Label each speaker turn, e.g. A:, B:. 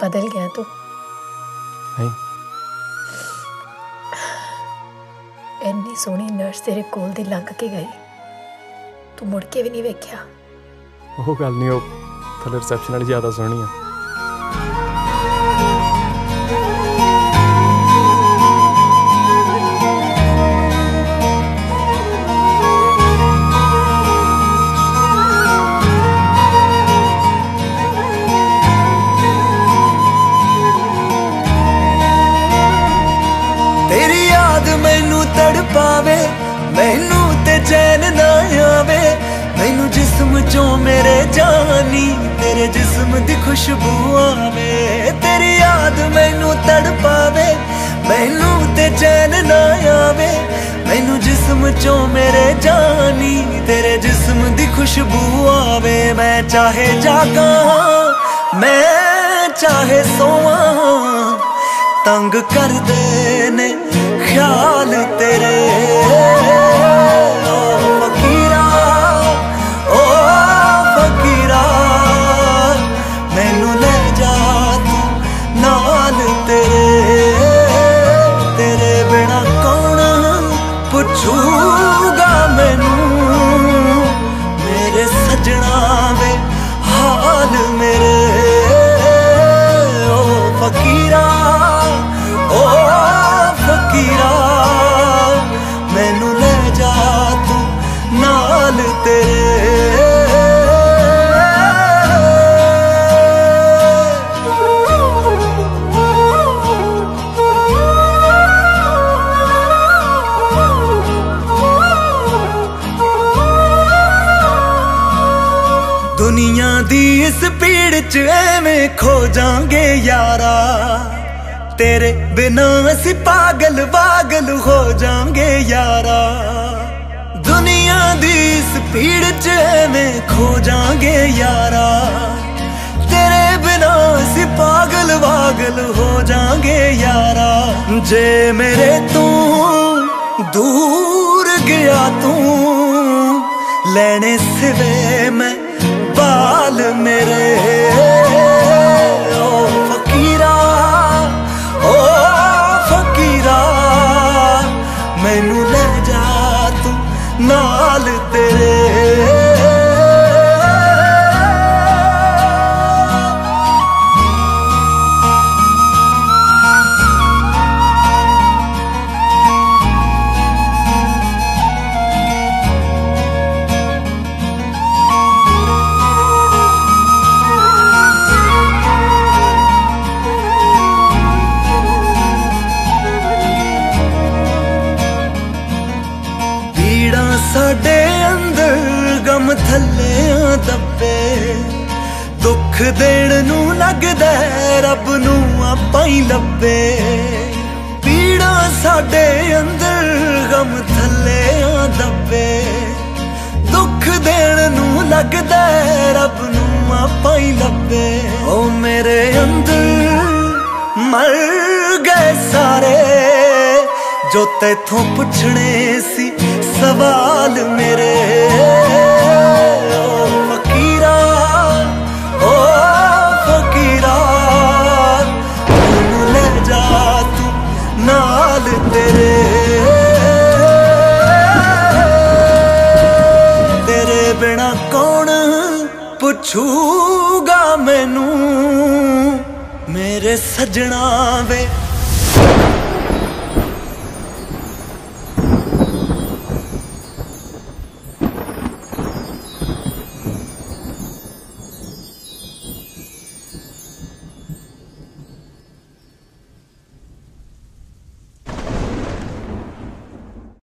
A: बदल गया तू।
B: नहीं,
A: इन्नी सोहनी नर्स तेरे कोल दी लंघ के गई, तू मुड़ के भी नहीं वेख्या।
B: वो गल नहीं, थले रिसैप्शन वाली ज्यादा सोहनी है।
C: तेरी याद मैनू तड़पावे, मैनू ते चैन ना आवे, मैनू जिस्म चो मेरे जानी तेरे जिस्म दी खुशबू आवे। तेरी याद मैनू तड़पावे, मैनू ते चैन ना आवे, मैनू जिस्म चो मेरे जानी तेरे जिस्म दी खुशबू आवे। मैं चाहे जागा मैं चाहे सोवा, तंग कर दे ने ख्याल तेरे। ओ फकीरा, ओ फकीरा, मैनू ले जा तू नाल तेरे। तेरे बिना कौन पुछूगा मैनू, मेरे सजना वे हाल मेरे। ओ फकीरा, ओ फकीरा, मैनू ले जा तू नाल तेरे। दुनिया दी इस भीड़ च एवें खो जांगे यारा, तेरे बिना असी पागल पागल हो जाएंगे यारा। दुनिया दी इस भीड़ च एवें खो जाएंगे यारा, तेरे बिना असी पागल पागल हो जाएंगे यारा। जे मेरे तू दूर गया तू, लेने सिवे मैं बाल मेरे। ओ फकीरा, ओ फकीरा, मैनू ले जा तू नाल तेरे। साडे अंदर गम थले दबे, दुख देण नू लगदा रब नू आपां ही लब्बे। पीड़ा साडे अंदर गम थले दबे, दुख देण नू लगदा रब नू आपां ही लब्बे। ओ मेरे अंदर मर गए सारे, जो तैथों पुछने सी सवाल मेरे। ओ फकीरा, ओ फकीरा, मैनू ले जा तू नाल तेरे। तेरे बिना कौन पुछूगा मैनू, मेरे सजना वे।